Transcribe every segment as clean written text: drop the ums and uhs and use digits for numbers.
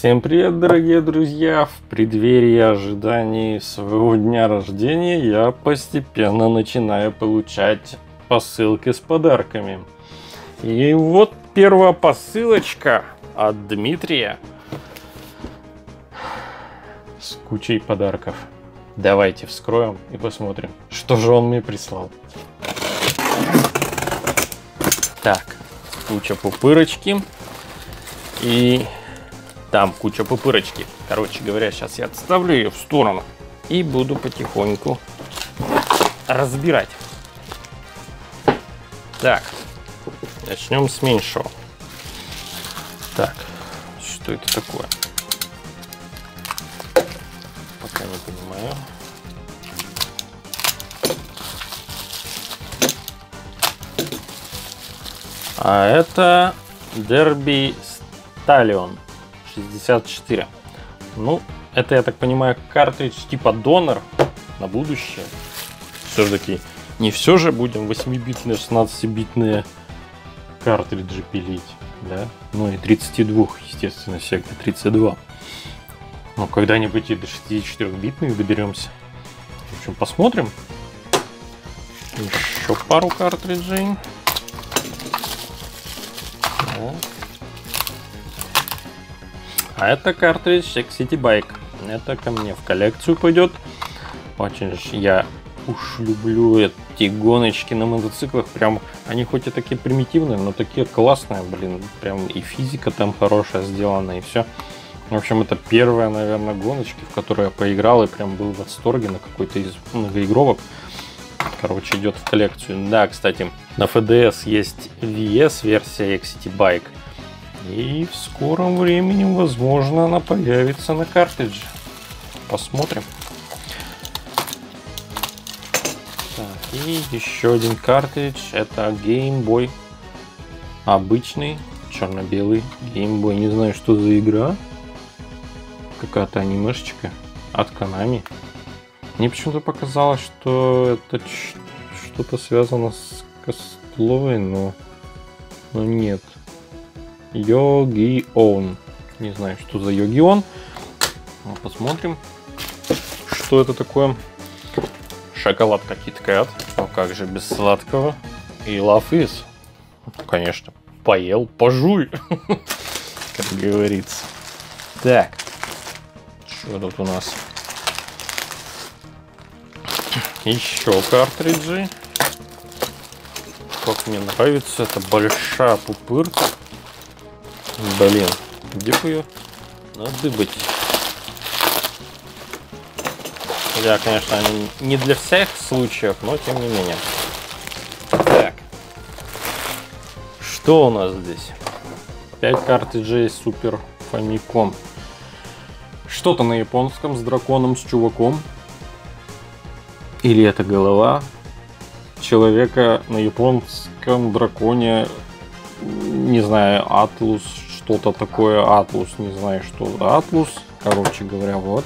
Всем привет, дорогие друзья! В преддверии ожиданий своего дня рождения я постепенно начинаю получать посылки с подарками. И вот первая посылочка от Дмитрия с кучей подарков. Давайте вскроем и посмотрим, что же он мне прислал. Так, куча пупырочки и там куча пупырочки. Короче говоря, сейчас я отставлю ее в сторону и буду потихоньку разбирать. Так, начнем с меньшего. Так, что это такое? Пока не понимаю. А это Derby Stallion 64. Ну, это, я так понимаю, картридж типа донор на будущее. Все-таки не все же будем 8-битные, 16-битные картриджи пилить, да? Ну и 32, естественно, Sega 32. Ну, когда-нибудь и до 64-битных доберемся. В общем, посмотрим. Еще пару картриджей. Вот. А это картридж Excity Bike. Это ко мне в коллекцию пойдет. Очень же я уж люблю эти гоночки на мотоциклах. Прям они хоть и такие примитивные, но такие классные, блин. Прям и физика там хорошая сделана, и все. В общем, это первая, наверное, гоночки, в которой я поиграл и прям был в восторге на какой-то из многоигровок. Короче, идет в коллекцию. Да, кстати, на FDS есть VS-версия Excity Bike. И в скором времени, возможно, она появится на картридже. Посмотрим. Так, и еще один картридж. Это Game Boy. Обычный, черно-белый Game Boy. Не знаю, что за игра. Какая-то анимешечка от Konami. Мне почему-то показалось, что это что-то связано с косплой, но нет. Йоги-Он. Не знаю, что за Йоги-Он. Посмотрим, что это такое. Шоколадка KitKat. Ну как же без сладкого. И Love Is. Конечно, поел, пожуй. Как говорится. Так. Что тут у нас? Еще картриджи. Как мне нравится, это большая пупырка. Блин, где бы ее надыбать? Я, конечно, не для всех случаев, но тем не менее. Так. Что у нас здесь? 5 картриджей Super Famicom. Что-то на японском с драконом, с чуваком. Или это голова человека на японском драконе. Не знаю, Атлус, что-то такое. Атлус, не знаю, что Атлус. Короче говоря, вот.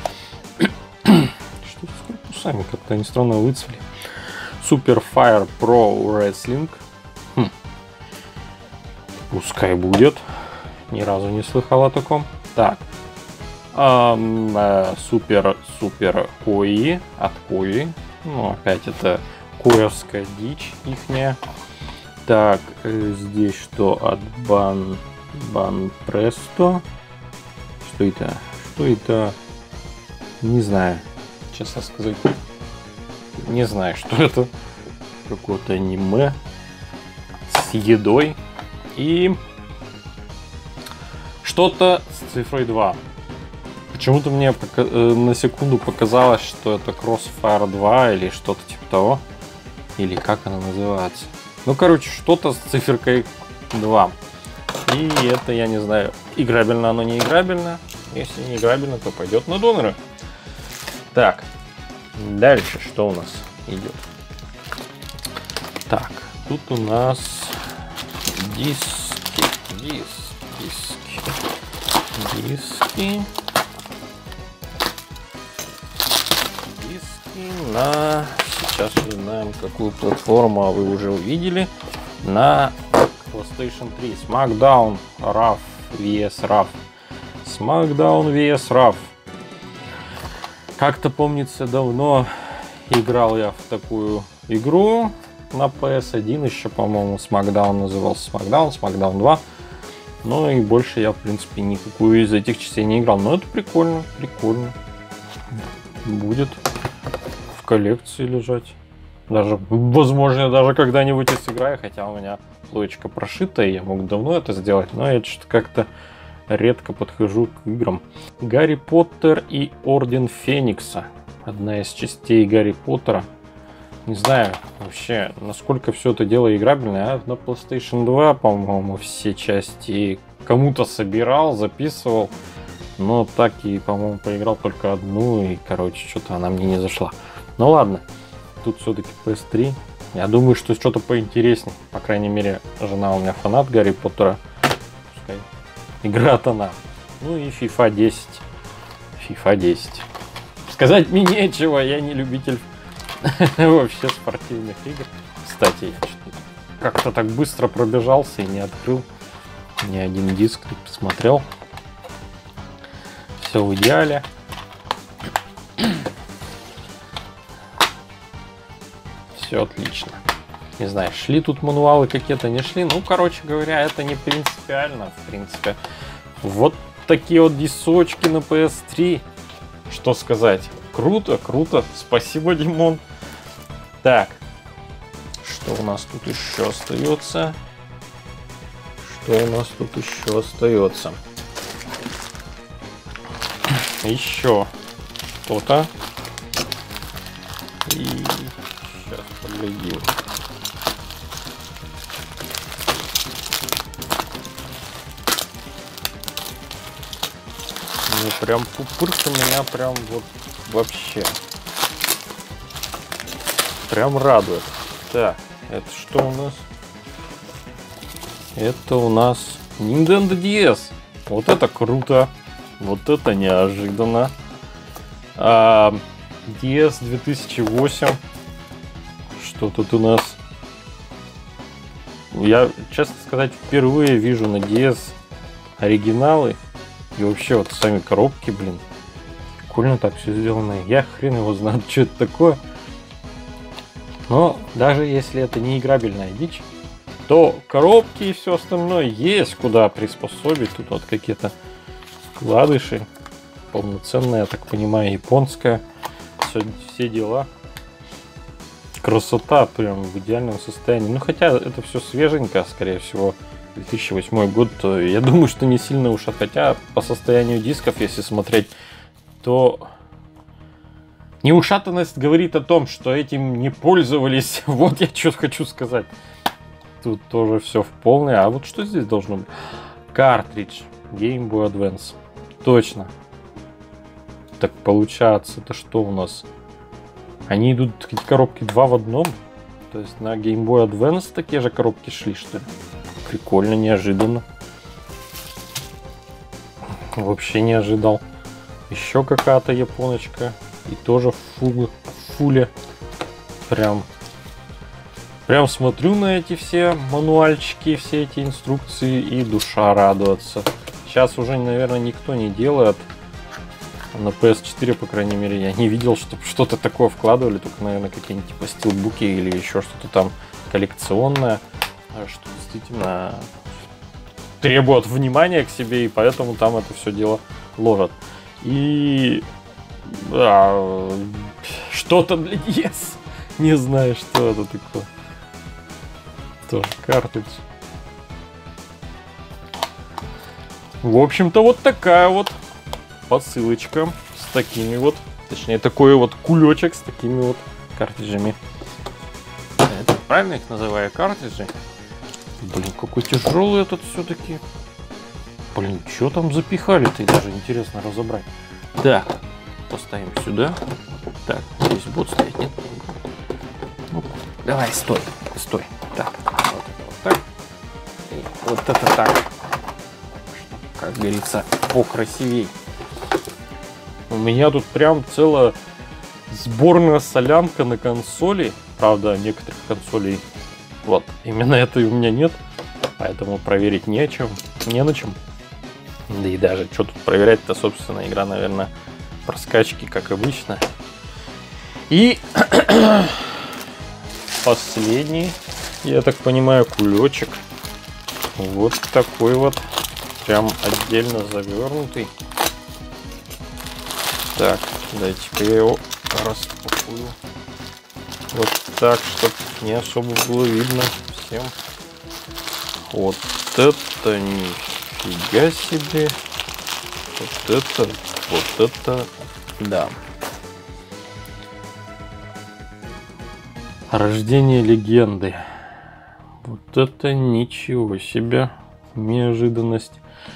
Что с корпусами? Как-то они странно выцвели. Super Fire Pro Wrestling. Пускай будет. Ни разу не слыхал о таком. Так. Супер Кои. От Кои. Ну, опять это коевская дичь ихняя. Так, здесь что от Банпресто. Что это? Что это? Не знаю. Честно сказать, не знаю, что это. Какое-то аниме с едой. И что-то с цифрой 2. Почему-то мне на секунду показалось, что это Crossfire 2 или что-то типа того. Или как она называется. Ну, короче, что-то с циферкой 2. И это, я не знаю, играбельно оно, не играбельно. Если не играбельно, то пойдет на доноры. Так, дальше что у нас идет? Так, тут у нас диски на... Сейчас узнаем, какую платформу вы уже увидели. На PlayStation 3. SmackDown RAW vs RAW SmackDown vs Raw. Как-то, помнится, давно играл я в такую игру на PS1, еще, по-моему, SmackDown назывался SmackDown 2. Ну и больше я, в принципе, никакую из этих частей не играл. Но это прикольно, прикольно. Будет в коллекции лежать. Даже, возможно, даже когда-нибудь и сыграю, хотя у меня плойка прошита, и я мог давно это сделать, но я что-то как-то редко подхожу к играм. Гарри Поттер и Орден Феникса. Одна из частей Гарри Поттера. Не знаю вообще, насколько все это дело играбельное. На PlayStation 2, по-моему, все части кому-то собирал, записывал. Но так и, по-моему, поиграл только одну. И, короче, что-то она мне не зашла. Ну ладно, тут все-таки PS3. Я думаю, что что-то поинтереснее. По крайней мере, жена у меня фанат Гарри Поттера. Пускай играет она. Ну и FIFA 10. FIFA 10. Сказать мне нечего, я не любитель вообще спортивных игр. Кстати, я как-то так быстро пробежался и не открыл ни один диск, не посмотрел. Все в идеале. Все отлично. Не знаю, шли тут мануалы какие-то, не шли. Ну, короче говоря, это не принципиально, в принципе. Вот такие вот дисочки на PS3. Что сказать? Круто, круто. Спасибо, Димон. Так, что у нас тут еще остается? Что у нас тут еще остается? Еще что-то. И сейчас поглядим. Ну, прям пупырка меня прям вот вообще. Прям радует. Так, это что у нас? Это у нас Nintendo DS. Вот это круто. Вот это неожиданно. DS 2008. Что тут у нас? Я, честно сказать, впервые вижу на DS оригиналы. И вообще вот сами коробки, блин. Прикольно так все сделано. Я хрен его знает, что это такое. Но даже если это не играбельная дичь, то коробки и все остальное есть куда приспособить. Тут вот какие-то вкладыши. Полноценная, я так понимаю, японская. Все дела. Красота прям в идеальном состоянии. Ну хотя это все свеженько, скорее всего. 2008 год, то я думаю, что не сильно ушат. Хотя по состоянию дисков, если смотреть, то неушатанность говорит о том, что этим не пользовались. Вот я что хочу сказать. Тут тоже все в полное. А вот что здесь должно быть? Картридж Game Boy Advance. Точно. Так получается, это что у нас? Они идут, эти коробки 2 в одном. То есть на Game Boy Advance такие же коробки шли, что ли? Прикольно, неожиданно. Вообще не ожидал. Еще какая-то японочка. И тоже в фуле. Прям смотрю на эти все мануальчики, все эти инструкции, и душа радуется. Сейчас уже, наверное, никто не делает. На PS4, по крайней мере, я не видел, чтобы что-то такое вкладывали. Только, наверное, какие-нибудь типа стилбуки или еще что-то там коллекционное. Что действительно требует внимания к себе, и поэтому там это все дело ложат. И что-то для DS. Не знаю, что это такое. Тоже картридж. В общем-то, вот такая вот посылочка с такими вот, точнее, такой вот кулечек с такими вот картриджами. Это правильно их называю, картриджи? Блин, какой тяжелый этот все-таки. Блин, что там запихали-то, даже интересно разобрать. Так, поставим сюда. Так, здесь будет стоять, нет? Ну, давай, стой. Так, вот это вот так. И вот это так. Как говорится, покрасивей. У меня тут прям целая сборная солянка на консоли. Правда, некоторых консолей вот именно этой у меня нет. Поэтому проверить не на чем. Да и даже, что тут проверять-то, собственно, игра, наверное, про скачки, как обычно. И последний, я так понимаю, кулечек. Вот такой вот, прям отдельно завернутый. Так, дайте-ка я его распакую. Вот так, чтобы не особо было видно всем. Вот это нифига себе. Вот это, да. Рождение легенды. Вот это ничего себе. Неожиданность.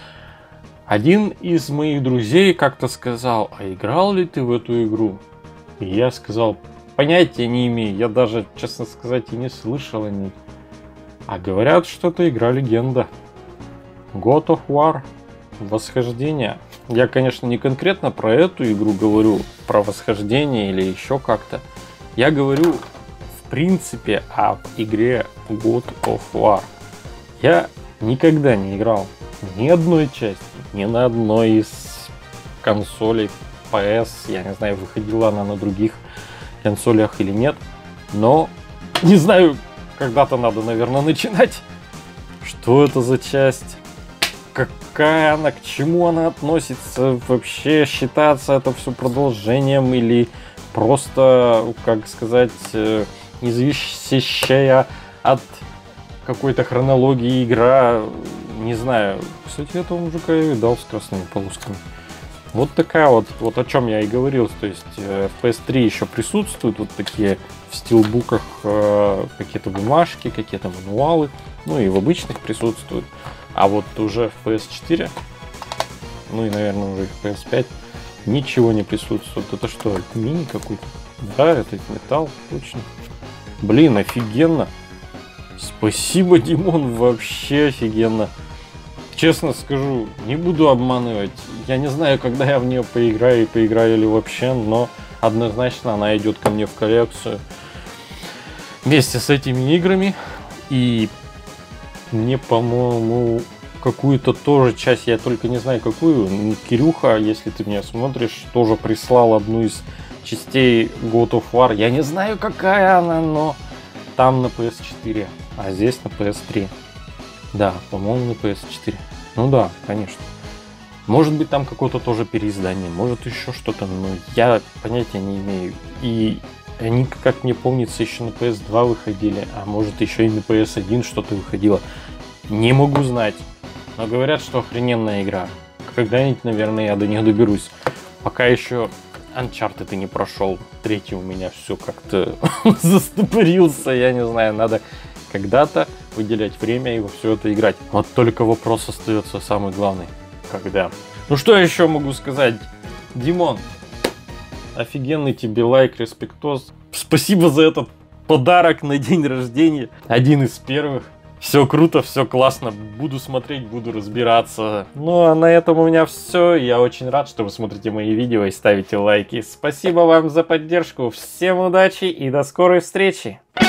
Один из моих друзей как-то сказал: а играл ли ты в эту игру? И я сказал: понятия не имею. Я даже, честно сказать, и не слышал о ней. А говорят, что это игра легенда. God of War. Восхождение. Я, конечно, не конкретно про эту игру говорю, про восхождение или еще как-то. Я говорю, в принципе, об игре God of War. Я никогда не играл ни одной части, ни на одной из консолей PS. Я не знаю, выходила она на других консолях или нет. Но не знаю, когда-то надо, наверное, начинать. Что это за часть? Какая она, к чему она относится? Вообще считается это все продолжением или просто, как сказать, независящая от какой-то хронологии игра? Не знаю. Кстати, этого мужика я видал с красными полосками. Вот такая вот о чем я и говорил. То есть в PS3 еще присутствуют вот такие в стилбуках какие-то бумажки, какие-то мануалы. Ну и в обычных присутствуют. А вот уже в PS4, ну и, наверное, уже в PS5 ничего не присутствует. Это что, алюминий какой-то? Да, это металл, точно. Блин, офигенно. Спасибо, Димон, вообще офигенно. Честно скажу, не буду обманывать. Я не знаю, когда я в нее поиграю и поиграю ли вообще, но однозначно она идет ко мне в коллекцию вместе с этими играми. И мне, по-моему, какую-то тоже часть, я только не знаю какую, Кирюха, если ты меня смотришь, тоже прислал одну из частей God of War. Я не знаю, какая она, но там на PS4, а здесь на PS3. Да, по-моему, на PS4. Ну да, конечно. Может быть, там какое-то тоже переиздание, может еще что-то, но я понятия не имею. И они, как мне помнится, еще на PS2 выходили, а может еще и на PS1 что-то выходило. Не могу знать. Но говорят, что охрененная игра. Когда-нибудь, наверное, я до нее доберусь. Пока еще Uncharted не прошел. Третий у меня все как-то застопорился. Я не знаю, надо когда-то выделять время и во все это играть. Вот только вопрос остается самый главный. Когда? Ну что я еще могу сказать? Димон, офигенный тебе лайк, респектоз. Спасибо за этот подарок на день рождения. Один из первых. Все круто, все классно. Буду смотреть, буду разбираться. Ну а на этом у меня все. Я очень рад, что вы смотрите мои видео и ставите лайки. Спасибо вам за поддержку. Всем удачи и до скорой встречи.